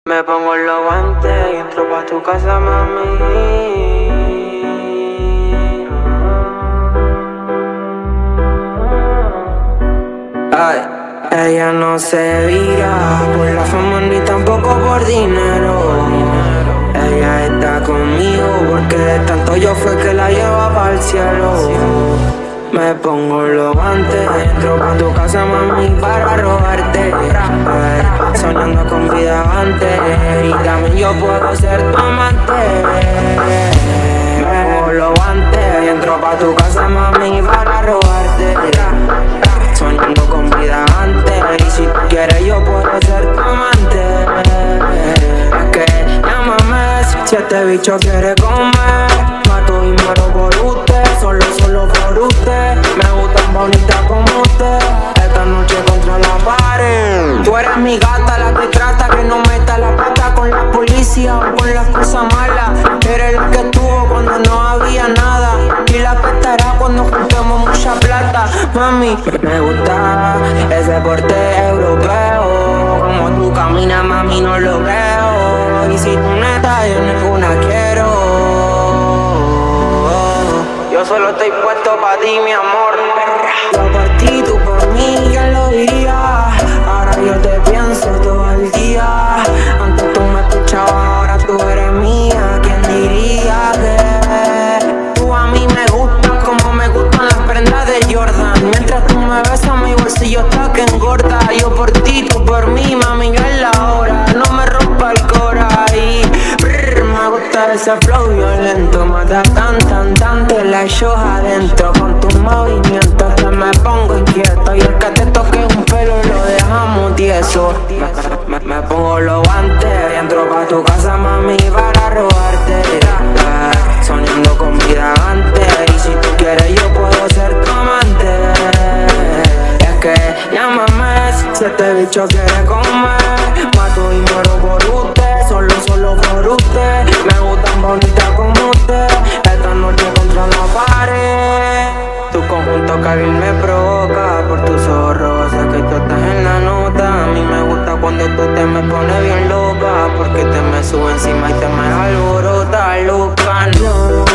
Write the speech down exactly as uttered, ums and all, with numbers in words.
Me pongo los guantes y entro pa' tu casa, mami. Ay, ella no se vira por la fama ni tampoco por dinero. Ella está conmigo porque de tanto yo fue que la lleva pa'l cielo. Me pongo los guantes, entro pa' tu casa, mami, para robarte. Ay, soñando con vida antes, y también yo puedo ser tu amante. Me pongo los guantes, entro pa' tu casa, mami, para robarte. Soñando con vida antes, y si tú quieres yo puedo ser tu amante. Es que llámame si este bicho quiere comer. Mato y muero por usted, solo, solo por usted. Me gustan bonitas como usted, esta noche contra la pared. Tú eres mi gata, la que trata que no meta la pata con la policía o con las cosas malas. Eres la que estuvo cuando no había nada, y la que estará cuando juntemos mucha plata. Mami, me gusta ese porte europeo, como tú caminas, mami, no lo veo. Y si tú neta, yo ninguna quiero. Yo solo estoy puesto pa' ti, mi amor. Yo por ti, tú por mí, ¿quién lo diría? Ahora yo te pienso todo el día. Antes tú me escuchabas, ahora tú eres mía. ¿Quién diría que tú a mí me gustas como me gustan las prendas de Jordan? Mientras tú me besas, mi bolsillo está que engorda. Yo por ti, tú por mí, mami, ya es la hora. No me rompa el cora y brrr, me gusta ese flow violento. Mata tan, tan, tan, te la echo adentro. Con tus movimientos te me pongo inquieto. Y el que te toque un pelo lo dejamos tieso. Me, me, me pongo los guantes y entro pa' tu casa, mami, para robarte. eh, Soñando con vida antes, y si tú quieres yo puedo ser tu amante. Es que llámame si este bicho quiere comer. Mato y muero por usted, solo, solo por usted. Me gustan bonitas como usted, esta noche contra la pared. Tu conjunto cabil me provoca por tus ojos, sé que tú estás en la nota. A mí me gusta cuando tú te me pones bien loca, porque te me sube encima y te me alborota, loca. No